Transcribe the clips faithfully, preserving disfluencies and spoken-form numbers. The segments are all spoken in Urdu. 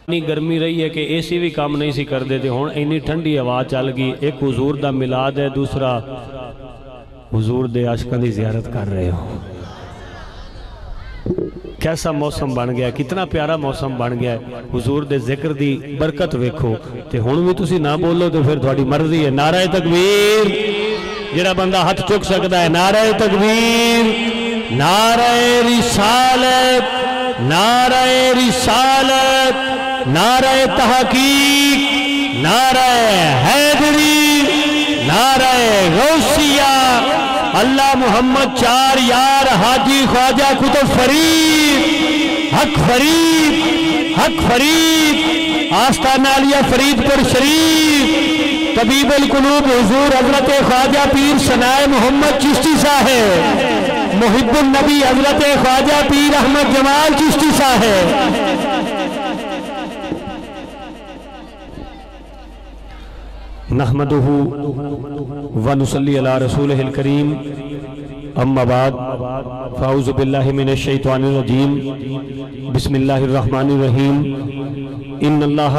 اتنی گرمی رہی ہے کہ اے سی بھی کام نہیں سی کر دیتے ہون اینی ٹھنڈی ہوا چل گئی ایک حضور دا میلاد ہے دوسرا حضور دے عاشقاں دی زیارت کر رہے ہو کیسا موسم بن گیا کتنا پیارا موسم بن گیا ہے حضور دے ذکر دی برکت ویکھو تے ہن بھی تسی نہ بولو تو پھر تھوڑی مرضی ہے نعرہ تکبیر جڑا بندہ ہاتھ چک سکتا ہے نعرہ تکبیر نعرہ رسالت نعرہ رسالت نعرہ تحقیق نعرہ حیدری نعرہ غوثیہ اللہ محمد چار یار حاجی خواجہ کتب فرید حق فرید حق فرید آستانہ علیہ فرید پر شریف طبیب القلوب حضور حضرت خواجہ پیر ثنائے محمد چشتی صاحب محب النبی حضرت خواجہ پیر احمد جمال چشتی صاحب نحمدہ ونصلی علی رسولہ الکریم اما بعد فاعوذ باللہ من الشیطان الرجیم بسم اللہ الرحمن الرحیم ان اللہ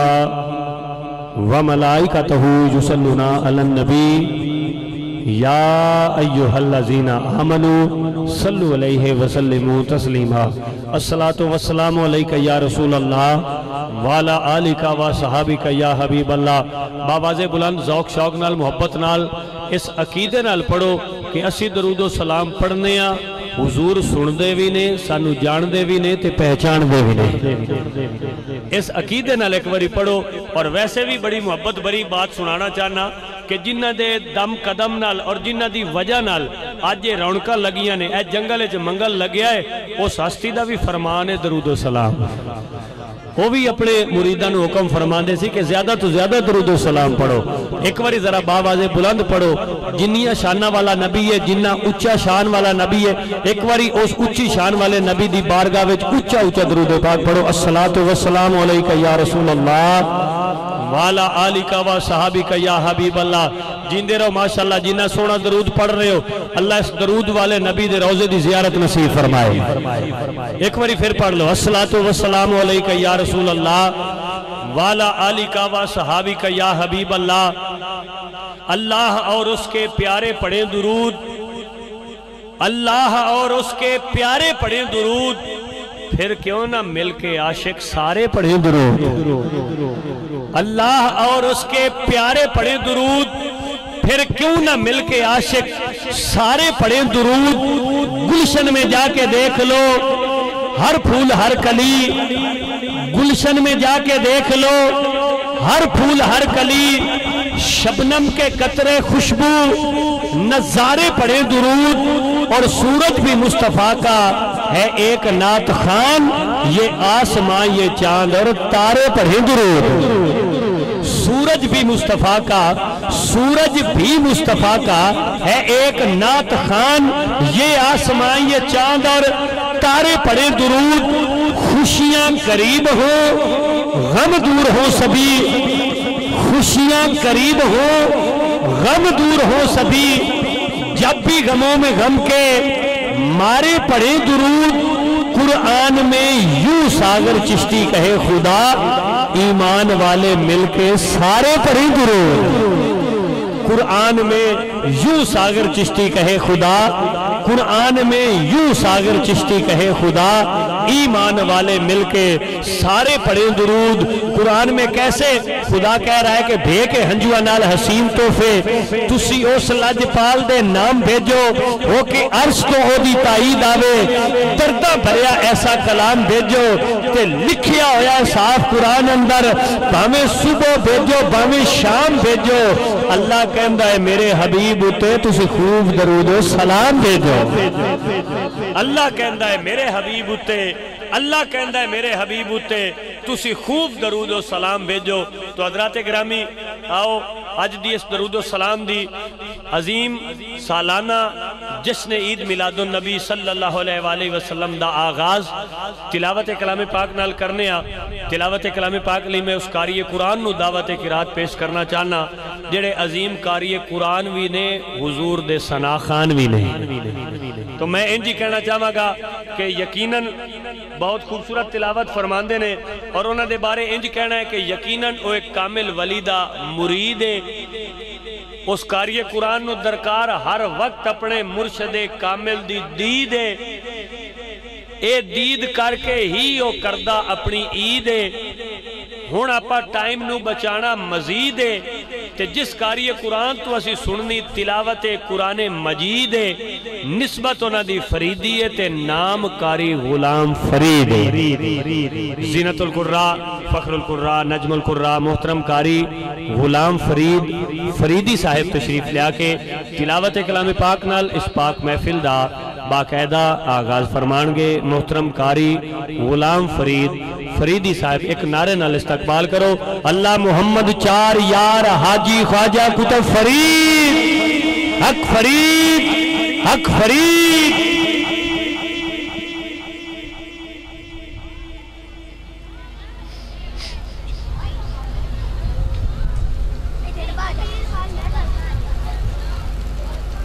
وملائکتہ یصلون علی النبی یا ایہا الذین آمنوا صلوا علیہ وسلموا تسلیما الصلاۃ والسلام علیک یا رسول اللہ والا آلکا و صحابیکا یا حبیب اللہ باواز بلند ذوق شوق نال محبت نال اس عقیدے نال پڑھو کہ اسی درود و سلام پڑھنے آ حضور سن دے بھی نے سانو جان دے بھی نے تے پہچان دے بھی نے اس عقیدے نال ایک باری پڑھو اور ویسے بھی بڑی محبت بڑی بات سنانا چاہنا کہ جنہ دے دم قدم نال اور جنہ دی وجہ نال آج یہ رونکا لگیاں نے اے جنگل جو منگل لگیا ہے اس ہستی دا بھی فرمان ہے درود و سلام وہ بھی اپنے مریدان حکم فرمان دے سی کہ زیادہ تو زیادہ درود و سلام پڑھو ایک باری ذرا باواز بلند پڑھو جنیا شانہ والا نبی ہے جنہ اچھا شان والا نبی ہے ایک باری اس اچھی شان والے نبی دی بارگاہ وچ اچھا اچھا درود پاک پڑھو الصلاۃ والسلام علیکہ یا رسول اللہ والا آلکہ و صحابیکہ یا حبیب اللہ جیندے رہو ماشاءاللہ جنہ سونا درود پڑھ رہے ہو اللہ اس درود والے نبی دے روزے دی زیارت نصیب فرمائے ایک باری پھر پڑھ لو الصلاۃ والسلام علیکہ یا رسول اللہ والا آلکہ و صحابیکہ یا حبیب اللہ اللہ اور اس کے پیارے پڑھیں درود اللہ اور اس کے پیارے پڑھیں درود پھر کیوں نہ مل کے عاشق سارے پڑھیں درود اللہ اور اس کے پیارے پڑھیں درود پھر کیوں نہ مل کے عاشق سارے پڑھیں درود گلشن میں جا کے دیکھ لو ہر پھول ہر کلی گلشن میں جا کے دیکھ لو ہر پھول ہر کلی شبنم کے قطرے خوشبو نظارے پڑھیں درود اور سورج بھی مصطفیٰ کا ہے ایک نعت خوان یہ آسمان یہ چاند اور تارے پڑھیں درود سورج بھی مصطفیٰ کا سورج بھی مصطفیٰ کا ہے ایک نعت خوان یہ آسمان یہ چاند اور تارے پڑھیں درود خوشیاں قریب ہو غم دور ہو سبھی خوشیاں قریب ہو غم دور ہو سبھی جب بھی غموں میں غم کے مارے پڑھیں درود قرآن میں یوں ساگر چشتی کہے خدا ایمان والے مل کے سارے پڑھیں درود قرآن میں یوں ساگر چشتی کہے خدا قرآن میں یوں ساگر چشتی کہے خدا ایمان والے مل کے سارے پڑھیں درود قرآن میں کیسے خدا کہہ رہا ہے کہ بھے کے ہنجوہ نال حسین توفے تسی اس لجپال دے نام بھیجو ہو کہ عرش تو ہو دی تائید آوے دردہ بھریا ایسا کلام بھیجو تے لکھیا ہویا صاف قرآن اندر باہمیں صبح بھیجو باہمیں شام بھیجو اللہ کہندہ ہے میرے حبیب تے تسی خوب درود و سلام بھیجو اللہ کہندہ ہے میرے حبیب تے اللہ کہندہ ہے میرے حبیب تے تسی خوب درود و سلام بھیجو تو حضرات گرامی آؤ اج دی اس درود و سلام دی عظیم سالانہ جشن عید میلاد النبی صلی اللہ علیہ وآلہ وسلم دا آغاز تلاوت کلام پاک نال کرنے آ تلاوت کلام پاک لی میں اس قاری قرآن نو دعوت قرات پیش کرنا چاہنا جڑے عظیم قاری قرآن بھی نے حضور دے ثنا خان بھی نے تو میں انجی کہنا چاہوں گا کہ یقیناً بہت خوبصورت تلاوت فرماندے نے اور انہوں نے بارے انج کہنا ہے کہ یقیناً وہ ایک کامل ولیدہ مرید ہے اس قاری قرآن نو درکار ہر وقت اپنے مرشد کامل دی دید ہے اے دید کر کے ہی او کردہ اپنی عید ہے ہون اپا ٹائم نو بچانا مزید ہے تے جس قاری قرآن تو اسی سننی تلاوت قرآن مجید ہے نسبت انہ دی فریدی ہے تے نام قاری غلام فرید ہے زینت القرآن فخر القرآن نجم القرآن محترم قاری غلام فرید فریدی صاحب تشریف لیا کے تلاوت کلام پاک نال اس پاک محفل دا باقاعدہ آغاز فرمان گے محترم قاری غلام فرید فریدی صاحب ایک نعرے نال استقبال کرو اللہ محمد چار یار حاجی خواجہ کتب فرید حق فرید حق فرید